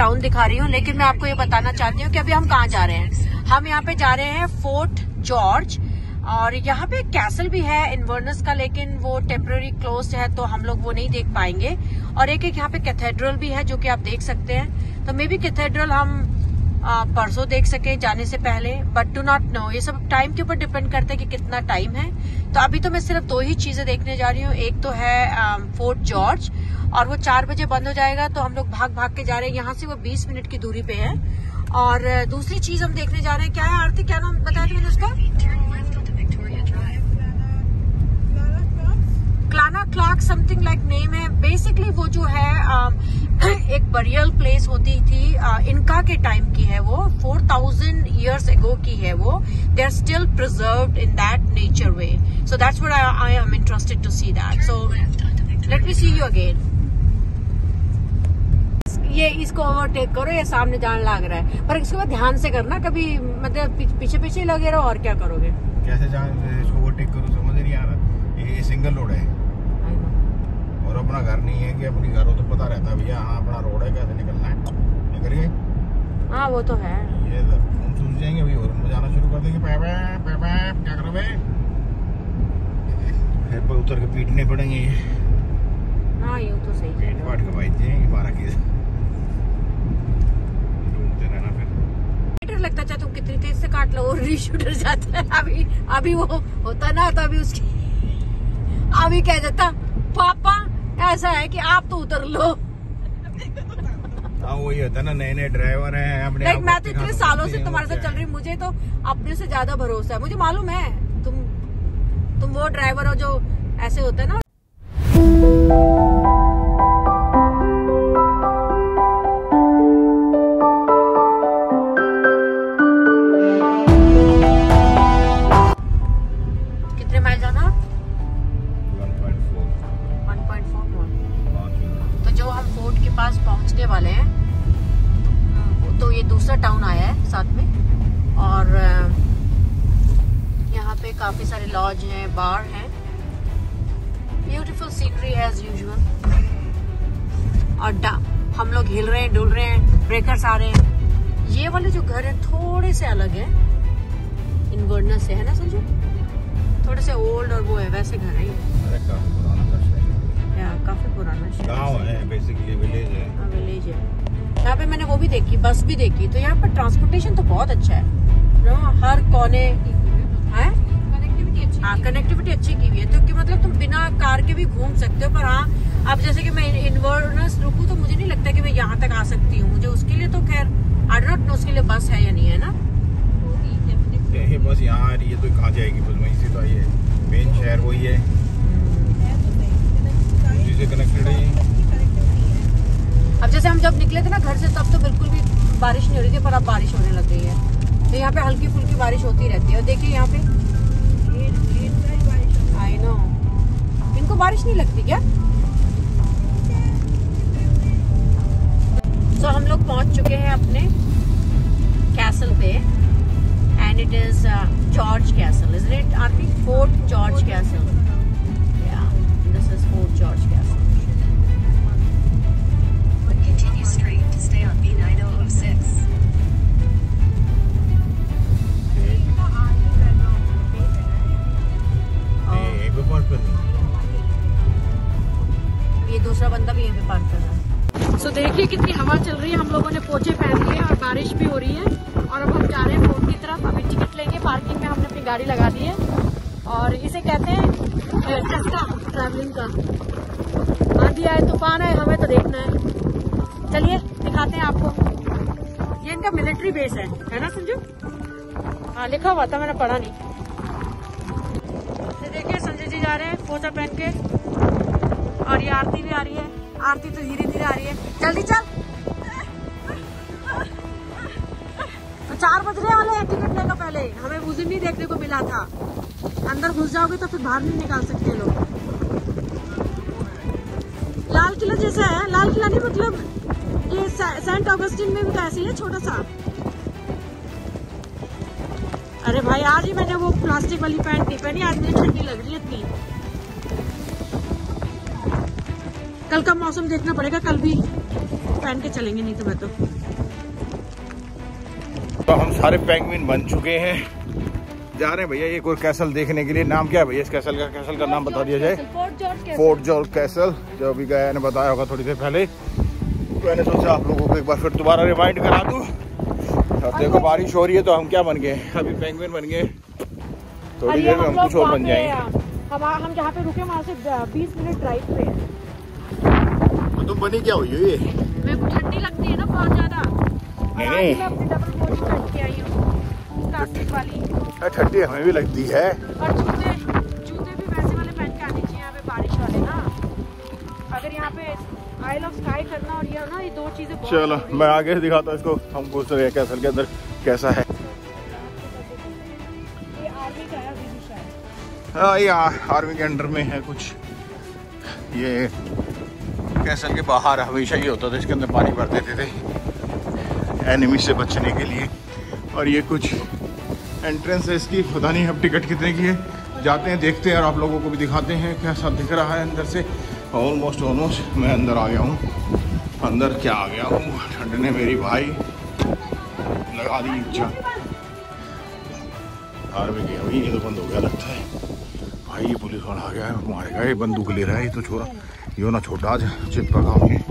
Town दिखा रही हूँ, लेकिन मैं आपको ये बताना चाहती हूँ कि अभी हम कहाँ जा रहे हैं। हम यहाँ पे जा रहे हैं फोर्ट जॉर्ज, और यहाँ पे कैसल भी है इन्वर्नस का, लेकिन वो टेम्पररी क्लोज्ड है तो हम लोग वो नहीं देख पाएंगे। और एक यहाँ पे कैथेड्रल भी है जो कि आप देख सकते हैं, तो मे बी कैथेड्रल हम परसों देख सके जाने से पहले, बट डू नॉट नो। ये सब टाइम के ऊपर डिपेंड करता है कि कितना टाइम है। तो अभी तो मैं सिर्फ 2 ही चीजें देखने जा रही हूँ। एक तो है फोर्ट जॉर्ज, और वो 4 बजे बंद हो जाएगा, तो हम लोग भाग भाग के जा रहे हैं। यहाँ से वो 20 मिनट की दूरी पे है। और दूसरी चीज हम देखने जा रहे हैं, क्या है आरती, क्या नाम बताया था मैंने उसका? Clana Clark something like name है। बेसिकली वो जो है एक बरियल प्लेस होती थी, इनका के टाइम की है वो, 4000 years ago की है वो। They are still preserved in that nature way, so that's what I am interested to see that. So let me see you again. ये इसको ओवरटेक करो, ये सामने जाने लग रहा है, पर इसके बाद ध्यान से करना, कभी मतलब पीछे पीछे लगे रहो और क्या करोगे। कैसे इसको ओवरटेक करो समझ नहीं आ रहा। ये सिंगल रोड है और अपना घर नहीं है कि अपनी घर हो तो पता रहता है भैया हाँ अपना रोड है, कैसे निकलना है, निकलिए। हाँ वो तो है। ये हम सूझ जाएंगे अभी और जाना शुरू कर देंगे। क्या करो भाई, फिर पर उतर के पीटने पड़ेंगे। हाँ यूँ तो सही है, पाट के भाई देंगे 12 की ढूंढते रहना। फिर लगता है तुम कितनी तेज से काट लो और रीशूटर जाता है। अभी वो होता ना, तो अभी उसकी अभी कह देता पापा ऐसा है कि आप तो उतर लो। हाँ वही होता है ना, नए नए ड्राइवर हैं अपने। मैं तो इतने सालों से तुम्हारे साथ चल रही, मुझे तो अपने से ज्यादा भरोसा है। मुझे मालूम है तुम वो ड्राइवर हो जो ऐसे होता है ना। कितने माइल जाना? 1.4। तो जो हम फोर्ट के पास पहुंचने वाले हैं, तो ये दूसरा टाउन आया है साथ में, और यहाँ पे काफी सारे लॉज हैं, बार हैं, ब्यूटीफुल सीनरी एज यूजुअल। और हम लोग हिल रहे हैं, डुल रहे हैं, ब्रेकर्स आ रहे हैं। ये वाले जो घर है थोड़े से अलग है इन्वर्नस से, है ना संजू? थोड़े से ओल्ड और वो है, वैसे घर है ये। काफी पुराना गांव है, बेसिकली विलेज है। हाँ विलेज है। यहाँ पे मैंने वो भी देखी, बस भी देखी, तो यहाँ पर ट्रांसपोर्टेशन तो बहुत अच्छा है, हर कोने है, कनेक्टिविटी अच्छी की हुई है। तो कि मतलब तुम बिना कार के भी घूम सकते हो। पर हाँ, अब जैसे कि मैं इन्वर्नस रुकूं तो मुझे नहीं लगता कि मैं यहाँ तक आ सकती हूँ। मुझे उसके लिए तो खैर आई डोंट नो उसके लिए बस है या नहीं है ना। ये बस यहाँ आ रही है तो कहाँ जाएगी, बस वहीं से तो आई है। मेन शहर वही है, से कनेक्टेड है। अब जैसे हम जब निकले थे ना घर से, तब तो बिल्कुल भी बारिश नहीं हो रही थी, पर अब बारिश होने लग गई है। तो यहाँ पे हल्की फुल्की बारिश होती रहती है। और देखिए यहाँ पे आई नो, इनको बारिश नहीं लगती क्या? तो हम लोग पहुंच चुके हैं अपने कैसल पे, and it is George castle, is it Aarti? Fort George castle, या this is Fort George castle. Continue straight to stay on B9006. ये दूसरा बंदा भी यहीं पे पार्क कर रहा है। सो देखिए कितनी हवा चल रही है। हम लोगों ने पोचे पहन लिए और बारिश भी हो रही है, और अब हम जा रहे हैं फोर्ट की तरफ। अभी टिकट लेंगे, पार्किंग में हमने अपनी गाड़ी लगा दी है, और इसे कहते हैं चस्का ट्रैवलिंग का। आंधी आए तूफान आए, हमें तो देखना है। चलिए दिखाते हैं आपको। ये इनका मिलिट्री बेस है ना संजू? हाँ लिखा हुआ था, मैंने पढ़ा नहीं। देखिए संजय जी जा रहे हैं पोचा पहन के, और ये आरती भी आ रही है। आरती तो धीरे धीरे आ रही है, जल्दी चल। तो 4 बजने वाले हैं, टिकट लेकर पहले। हमें उस दिन नहीं देखने को मिला था। अंदर घुस जाओगे तो फिर बाहर नहीं निकाल सकते लोग। लाल किला जैसा है, लाल किला नहीं मतलब ये सेंट ऑगस्टिन में भी तो ऐसे ही है, छोटा सा। अरे भाई आज ही मैंने वो प्लास्टिक वाली पैंट नहीं पहनी, आज मुझे ठंडी लग रही है इतनी। कल का मौसम देखना पड़ेगा, कल भी पहन के चलेंगे, नहीं तो मैं तो हम सारे पेंगुइन बन चुके हैं, जा रहे हैं भैया एक और कैसल देखने के लिए। नाम क्या है भैया इस कैसल का? कैसल का नाम बता दिया जाए। फोर्ट जॉर्ज कैसल, जो अभी गया ने बताया होगा थोड़ी देर पहले। तो मैंने सोचा आप लोगों को एक बार फिर दोबारा रिमाइंड करा दूं। अब देखो बारिश हो रही है तो हम क्या बन गए, अभी पेंगुइन बन गए, थोड़ी देर में हम कुछ और बन जाएंगे। हम जहाँ पे रुके वहाँ से 20 मिनट ड्राइव पे है। तो तुम बनी क्या हुई हो ये? मेरे को ठंडी लगती है ना बहुत ज्यादा। नहीं ठंडी हमें भी लगती है। और जूते भी वैसे वाले पहन के आने चाहिए यहाँ पे, बारिश वाले ना। अगर यहाँ पे आइल ऑफ स्काई करना और ये ना, ये दो चीजें। चलो मैं आगे दिखाता हूँ इसको, हम पूछ रहे हैं कैसल के अंदर कैसा है। ये आर्मी का है अभी शायद। हाँ ये आर्मी के अंडर में है कुछ। ये कैसल के बाहर हमेशा ये होता था, इसके अंदर पानी भर देते थे एनिमी से बचने के लिए। और ये कुछ एंट्रेंस है इसकी, पता नहीं अब टिकट कितने की है, जाते हैं देखते हैं और आप लोगों को भी दिखाते हैं कैसा दिख रहा है अंदर से। ऑलमोस्ट मैं अंदर आ गया हूँ। अंदर क्या आ गया हूँ, ठंड ने मेरी भाई लगा दी इच्छा। आर्मी की अभी ये तो बंद हो गया लगता है भाई। ये पुलिस वाला आ गया है, मारेगा, ये बंदूक ले रहा है। ये तो छोरा यो ना छोटा आज चिपका काम है।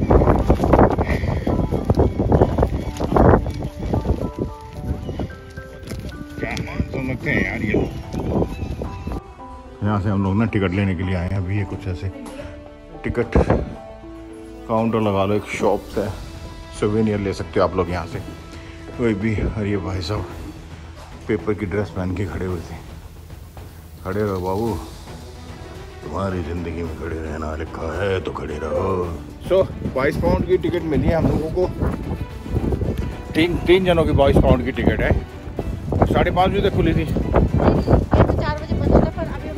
लगते हैं यार ये यहाँ से हम लोग ना टिकट लेने के लिए आए हैं। अभी ये कुछ ऐसे टिकट काउंटर लगा लो, एक शॉप है, सोवेनियर ले सकते हो आप लोग यहाँ से कोई भी। और ये भाई साहब पेपर की ड्रेस पहन के खड़े हुए थे। खड़े रहो बाबू, तुम्हारी ज़िंदगी में खड़े रहना लिखा है तो खड़े रहो। 22 पाउंड की टिकट मिली है हम लोगों को। तीन जनों की 22 पाउंड की टिकट है। 5:30 बजे तक खुली थी। 4 बजे बंद होता है, पर अभी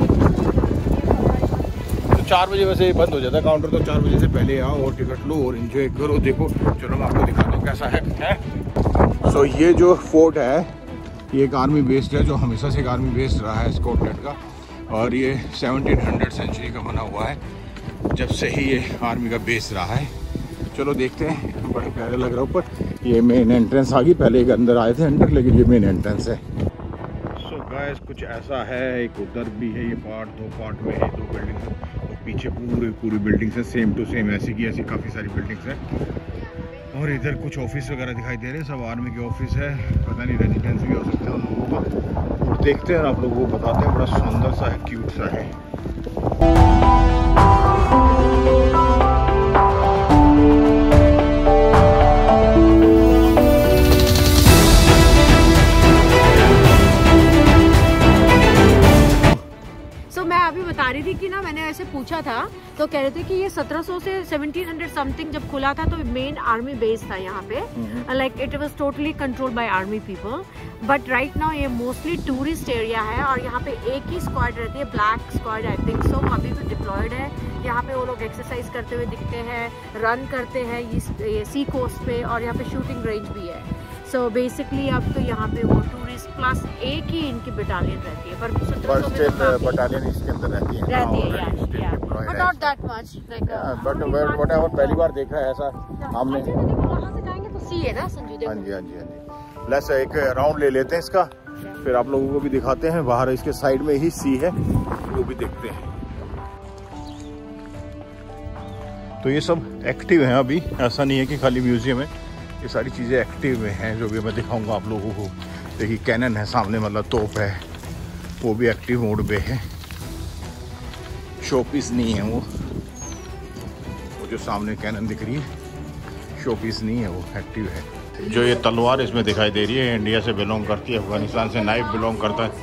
तो 4 बजे वैसे बंद हो जाता है काउंटर, तो 4 बजे से पहले आओ और टिकट लो और एंजॉय करो। देखो चलो मैं आपको दिखाता हूँ कैसा है। सो ये जो फोर्ट है ये एक आर्मी बेस्ड है, जो हमेशा से एक आर्मी बेस्ड रहा है स्कॉटलैंड का। और ये 1700 सेंचुरी का बना हुआ है, जब से ही ये आर्मी का बेस रहा है। चलो देखते हैं, बड़े प्यारे लग रहा है ऊपर। ये मेन एंट्रेंस आ गई, पहले एक अंदर आए थे अंदर, लेकिन ये मेन एंट्रेंस है। सो गाइस कुछ ऐसा है। एक उधर भी है, ये पार्ट 2 पार्ट में है, 2 बिल्डिंग्स है। और पीछे पूरी बिल्डिंग्स है सेम टू सेम ऐसी की ऐसी, काफ़ी सारी बिल्डिंग्स हैं। और इधर कुछ ऑफिस वगैरह दिखाई दे रहे हैं, सब आर्मी के ऑफिस है। पता नहीं रेजिडेंस भी हो सकता है उन लोगों का। और देखते हैं आप लोगों को बताते हैं, बड़ा सुंदर सा है, क्यूट सा है। बता रही थी कि ना, मैंने ऐसे पूछा था तो कह रहे थे कि ये 1700 से 1700 समथिंग जब खुला था तो मेन आर्मी बेस था यहाँ पे। Like it was totally controlled by army people, but right now ये मोस्टली टूरिस्ट एरिया है। और यहाँ पे एक ही स्क्वाड रहती है, black squad I think so, अभी भी डिप्लॉयड है। यहाँ पे वो लोग एक्सरसाइज करते हुए दिखते हैं, रन करते हैं ये सी कोस्ट पे, और यहाँ पे शूटिंग रेंज भी है। सो बेसिकली अब तो यहाँ पे वो टूरिस्ट प्लस एक ही इनकी बटालियन रहती है, पर बटालियन इसके अंदर रहती है but not that much like, but whatever पहली बार देखा है ऐसा हमने। वहाँ से जाएंगे तो सी है ना संजू देव। हाँ जी। लेट्स एक राउंड ले लेते हैं इसका, फिर आप लोगों को भी दिखाते हैं। बाहर इसके साइड में ही सी है, वो भी देखते हैं। तो ये सब एक्टिव है अभी, ऐसा नहीं है कि खाली म्यूजियम है, ये सारी चीज़ें एक्टिव में हैं, जो भी मैं दिखाऊंगा आप लोगों को। देखिए कैनन है सामने, मतलब तोप है, वो भी एक्टिव मोड पे है। शोपीस नहीं है वो जो सामने कैनन दिख रही है, शोपीस नहीं है, वो एक्टिव है। जो ये तलवार इसमें दिखाई दे रही है, इंडिया से बिलोंग करती है, अफगानिस्तान से नाइफ बिलोंग करता है।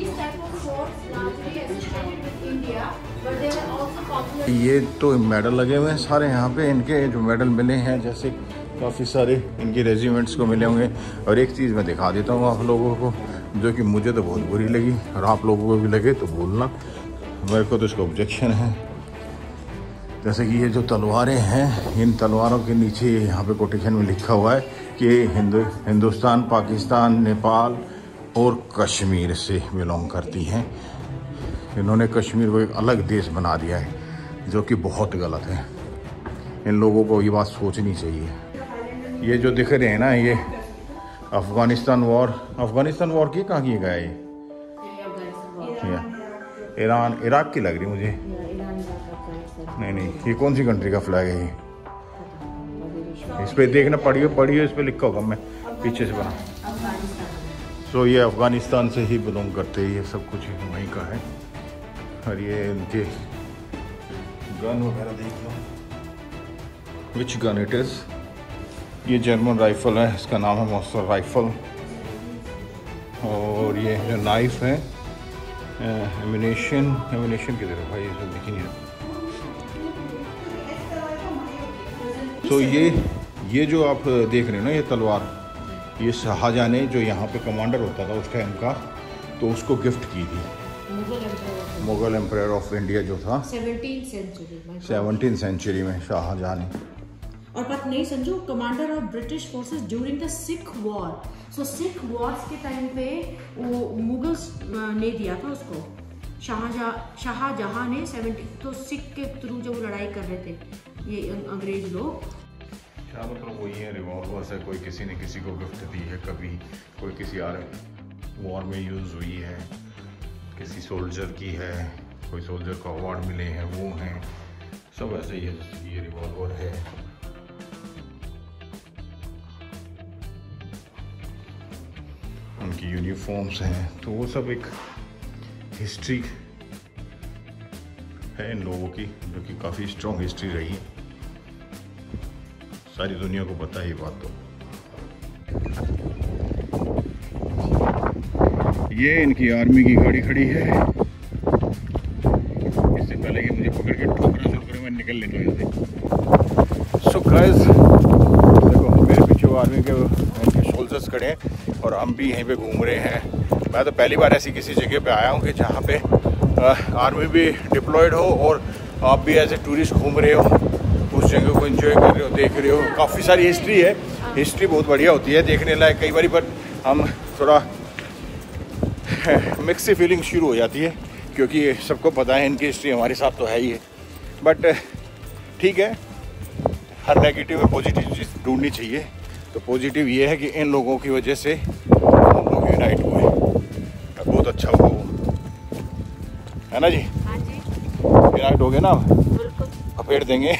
ये तो मेडल लगे हुए हैं सारे यहाँ पे, इनके जो मेडल मिले हैं, जैसे काफ़ी सारे इनके रेजिमेंट्स को मिले होंगे। और एक चीज़ मैं दिखा देता हूँ आप लोगों को, जो कि मुझे तो बहुत बुरी लगी, और आप लोगों को भी लगे तो बोलना, मेरे को तो इसका ऑब्जेक्शन है। जैसे कि ये जो तलवारें हैं, इन तलवारों के नीचे यहाँ पे कोटेशन में लिखा हुआ है कि हिंदुस्तान, पाकिस्तान, नेपाल और कश्मीर से बिलोंग करती हैं। इन्होंने कश्मीर को एक अलग देश बना दिया है, जो कि बहुत गलत है। इन लोगों को ये बात सोचनी चाहिए। ये जो दिख रहे हैं ना, ये अफगानिस्तान वॉर की कहाँ की गया ये ईरान इराक की लग रही मुझे। नहीं, ये कौन सी कंट्री का फ्लैग है ये? इस पे देखना पढ़िए इस पे लिखा होगा, मैं पीछे से बना। तो ये अफगानिस्तान से ही बिलोंग करते हैं, ये सब कुछ वहीं का है। और ये इनके गन वगैरह देख लो, विच गन इट इज़। ये जर्मन राइफल है, इसका नाम है मॉन्स्टर राइफल। और ये जो नाइफ है, एमिनेशन किधर है भाई, ये सब दिख ही नहीं रहा। तो ये जो आप देख रहे हो ना, ये तलवार, ये शाहजहां ने, जो यहाँ पे कमांडर होता था उस टाइम का, तो उसको गिफ्ट की थी मुगल एम्पायर ऑफ इंडिया जो था 17th सेंचुरी में शाहजहां ने। और पता नहीं Sanju, commander of British forces during the Sikh war. So Sikh wars के टाइम पे वो मुगल्स ने दिया था उसको, शाहजहां ने 70। तो सिख के थ्रू जब वो लड़ाई कर रहे थे ये अंग्रेज लोग। क्या मतलब वही है, रिवॉल्वर्स है, कोई किसी ने किसी को गिफ्ट दी है, कभी कोई किसी वॉर में यूज़ हुई है, किसी सोल्जर की है, कोई सोल्जर को अवार्ड मिले हैं, वो हैं, सब ऐसे ही है। जैसे ये रिवॉल्वर है, उनकी यूनिफॉर्म्स हैं, तो वो सब एक हिस्ट्री है इन लोगों की, जो कि काफ़ी स्ट्रॉन्ग हिस्ट्री रही है। सारी दुनिया को पता है ये बात। तो ये इनकी आर्मी की गाड़ी खड़ी है। इससे पहले कि मुझे पकड़ के ठोकना शुरू करे, मैं निकल लेता हूँ यहाँ से। सो गाइस, देखो मेरे पीछे वो आर्मी के इनके सोल्जर्स खड़े हैं और हम भी यहीं पे घूम रहे हैं। मैं तो पहली बार ऐसी किसी जगह पे आया हूँ कि जहाँ पे आर्मी भी डिप्लॉयड हो और आप भी एज ए टूरिस्ट घूम रहे हो, उस जगह को एंजॉय कर रहे हो, देख रहे हो। काफ़ी सारी हिस्ट्री है, हिस्ट्री बहुत बढ़िया होती है देखने लायक कई बार, पर हम थोड़ा मिक्स सी फीलिंग शुरू हो जाती है, क्योंकि सबको पता है इनकी हिस्ट्री, हमारे साथ तो है ही है। बट ठीक है, हर नेगेटिव में पॉजिटिव चीज़ ढूंढनी चाहिए। तो पॉजिटिव ये है कि इन लोगों की वजह से हम लोग यूनाइट हुए, बहुत अच्छा हुआ वो, है ना जी? हाँ जी, यूनाइट हो गए ना, फेर देंगे।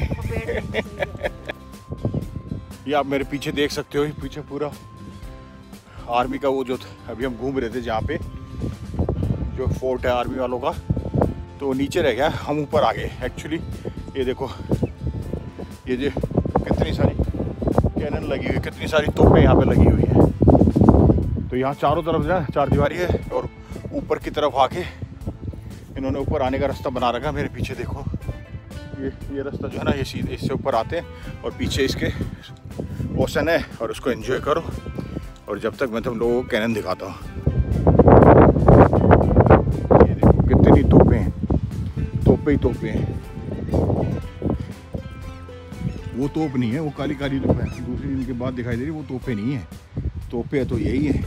ये आप मेरे पीछे देख सकते हो, पीछे पूरा आर्मी का वो जो अभी हम घूम रहे थे, जहाँ पे जो फोर्ट है आर्मी वालों का, तो नीचे रह गया, हम ऊपर आ गए। एक्चुअली ये देखो, ये जो कितनी सारी कैनन लगी हुई, कितनी सारी तोपें यहाँ पे लगी हुई है। तो यहाँ चारों तरफ जो है चारदीवारी है, और ऊपर की तरफ आके इन्होंने ऊपर आने का रास्ता बना रखा। मेरे पीछे देखो, ये रास्ता जो है ना, ये सीधे इससे ऊपर आते हैं और पीछे इसके ओशन है, और उसको एंजॉय करो। और जब तक मैं तुम लोगों को कैनन दिखाता हूँ, ये देखो कितनी तोपें हैं, तोपें ही तोपें हैं। वो तोप नहीं है, वो काली काली तोप है, दूसरी इनके बाद दिखाई दे रही, वो तोपें नहीं है। तोपें है तो यही है,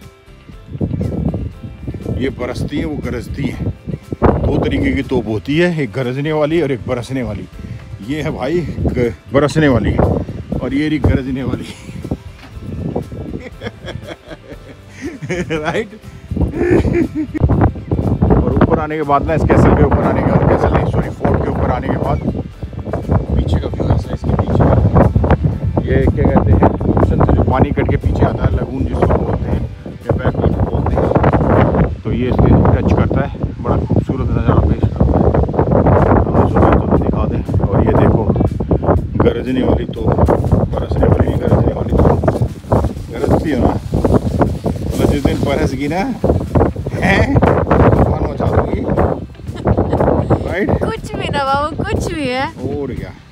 ये बरसती है, वो गरजती है। दो तरीके की तोप होती है, एक गरजने वाली और एक बरसने वाली। ये है भाई बरसने वाली, और ये रही गरजने वाली। राइट। और ऊपर आने के बाद ना, इस कैसल के ऊपर आने के बाद, कैसल नहीं सॉरी, फोर्ट के ऊपर आने के बाद पीछे का व्यू ऐसा, इसके पीछे का ये क्या कहते हैं, ओशन से जो पानी कट के पीछे आता है, लगून जिसको बोलते हैं या बैकवाटर बोलते हैं, तो ये इसके टच करता है। बड़ा खूबसूरत नज़ारा पेश करता है। तो दिखा दें। और ये देखो गरजने वाली तो, बरसने वाली, गरजने वाली तो गरजती है ना, मतलब जिस दिन बरसगी ना, हैं तूफान मचा दूंगी। राइट, कुछ भी ना बाबू, कुछ भी है। और क्या।